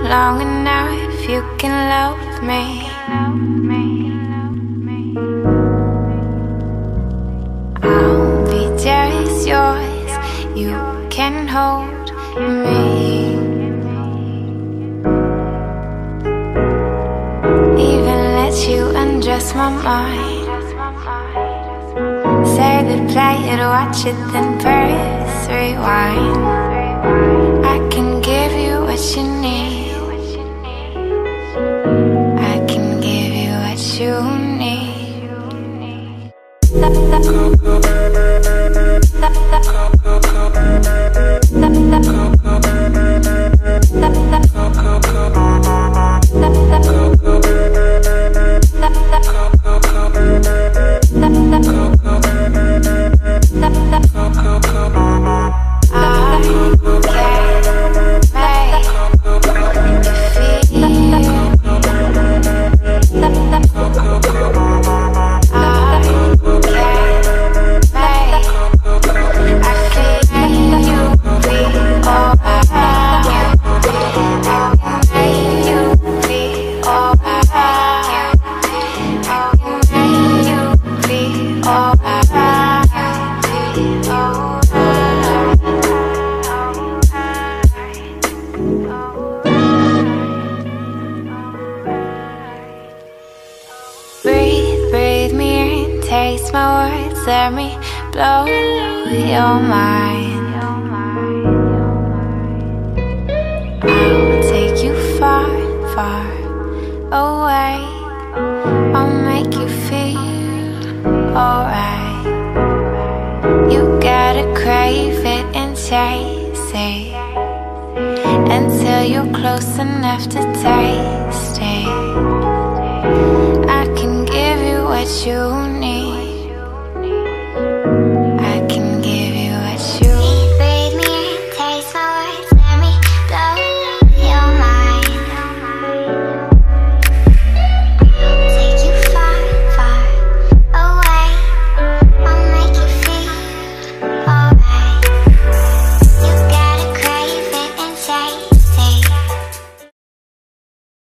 long enough, you can love me. I'll be just yours, you can hold me. Even let you undress my mind. Say goodbye and watch it, then press rewind. I can give you what you need. I can give you what you need. Let me blow your mind. I'll take you far, far away. I'll make you feel alright. You gotta crave it and chase it until you're close enough to taste it. I can give you what you need.